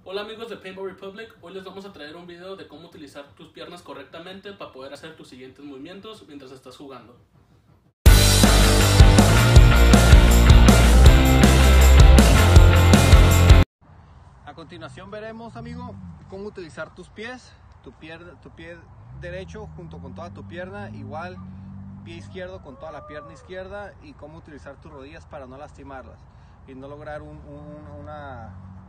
Hola amigos de Paintball Republic, hoy les vamos a traer un video de cómo utilizar tus piernas correctamente para poder hacer tus siguientes movimientos mientras estás jugando. A continuación veremos, amigo, cómo utilizar tus pies, tu pie derecho junto con toda tu pierna, igual pie izquierdo con toda la pierna izquierda, y cómo utilizar tus rodillas para no lastimarlas y no lograr una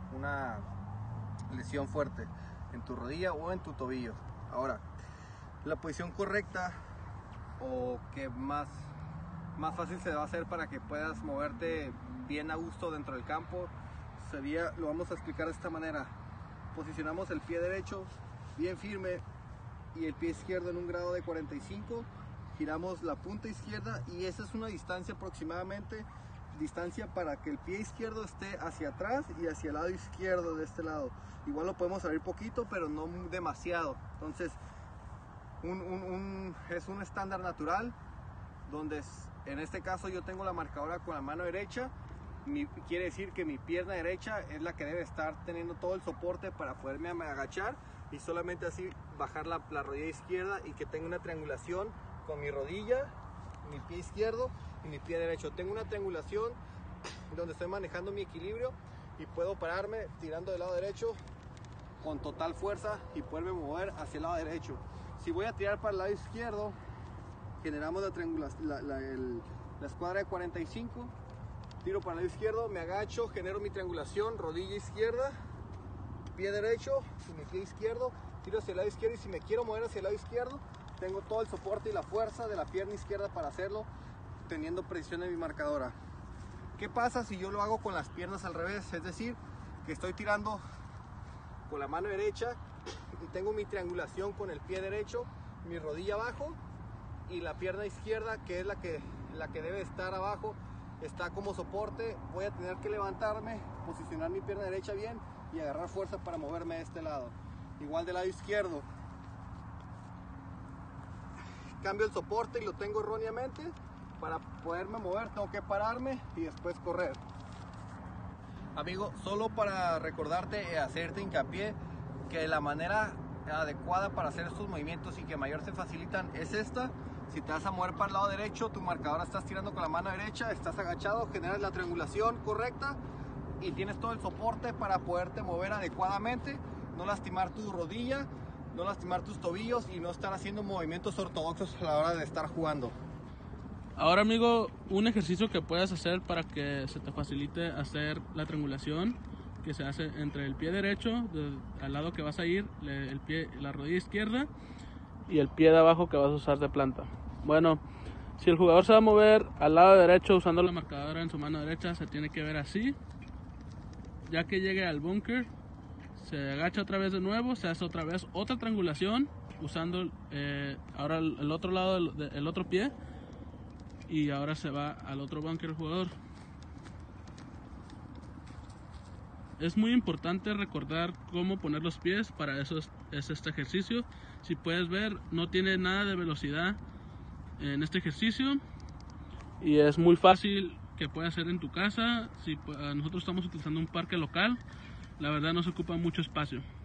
lesión fuerte en tu rodilla o en tu tobillo. Ahora, la posición correcta o que más fácil se va a hacer para que puedas moverte bien a gusto dentro del campo sería, lo vamos a explicar de esta manera: posicionamos el pie derecho bien firme y el pie izquierdo en un grado de 45, giramos la punta izquierda y esa es una distancia aproximadamente, distancia para que el pie izquierdo esté hacia atrás y hacia el lado izquierdo de este lado. Igual lo podemos abrir poquito, pero no demasiado. Entonces es un estándar natural, donde en este caso yo tengo la marcadora con la mano derecha. Quiere decir que mi pierna derecha es la que debe estar teniendo todo el soporte para poderme agachar y solamente así bajar la rodilla izquierda, y que tenga una triangulación con mi rodilla, mi pie izquierdo y mi pie derecho. Tengo una triangulación donde estoy manejando mi equilibrio y puedo pararme tirando del lado derecho con total fuerza y poderme mover hacia el lado derecho. Si voy a tirar para el lado izquierdo, generamos la escuadra de 45, tiro para el lado izquierdo, me agacho, genero mi triangulación, rodilla izquierda, pie derecho y mi pie izquierdo, tiro hacia el lado izquierdo, y si me quiero mover hacia el lado izquierdo, tengo todo el soporte y la fuerza de la pierna izquierda para hacerlo, teniendo precisión en mi marcadora. ¿Qué pasa si yo lo hago con las piernas al revés? Es decir, que estoy tirando con la mano derecha y tengo mi triangulación con el pie derecho, mi rodilla abajo, y la pierna izquierda, que es la que debe estar abajo, está como soporte. Voy a tener que levantarme, posicionar mi pierna derecha bien y agarrar fuerza para moverme de este lado. Igual del lado izquierdo, cambio el soporte y lo tengo erróneamente. Para poderme mover tengo que pararme y después correr. Amigo, solo para recordarte y hacerte hincapié que la manera adecuada para hacer estos movimientos y que mayor se facilitan es esta. Si te vas a mover para el lado derecho, tu marcadora estás tirando con la mano derecha, estás agachado, generas la triangulación correcta y tienes todo el soporte para poderte mover adecuadamente, no lastimar tu rodilla, no lastimar tus tobillos y no estar haciendo movimientos ortodoxos a la hora de estar jugando. Ahora amigo, un ejercicio que puedes hacer para que se te facilite hacer la triangulación que se hace entre el pie derecho, al lado que vas a ir, la rodilla izquierda y el pie de abajo que vas a usar de planta. Bueno, si el jugador se va a mover al lado derecho usando la marcadora en su mano derecha, se tiene que ver así. Ya que llegue al búnker, se agacha otra vez de nuevo, se hace otra vez otra triangulación usando ahora el otro lado el otro pie, y ahora se va al otro búnker el jugador. Es muy importante recordar cómo poner los pies, para eso es este ejercicio. Si puedes ver, no tiene nada de velocidad en este ejercicio y es muy fácil que puedas hacer en tu casa. Nosotros estamos utilizando un parque local, la verdad no se ocupa mucho espacio.